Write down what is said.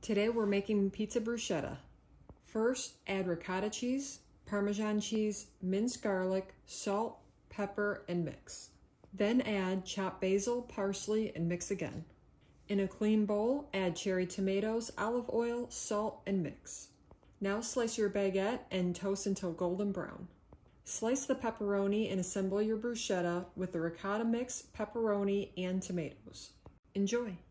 Today we're making pizza bruschetta. First, add ricotta cheese, parmesan cheese, minced garlic, salt, pepper, and mix. Then add chopped basil, parsley, and mix again. In a clean bowl, add cherry tomatoes, olive oil, salt, and mix. Now slice your baguette and toast until golden brown. Slice the pepperoni and assemble your bruschetta with the ricotta mix, pepperoni, and tomatoes. Enjoy!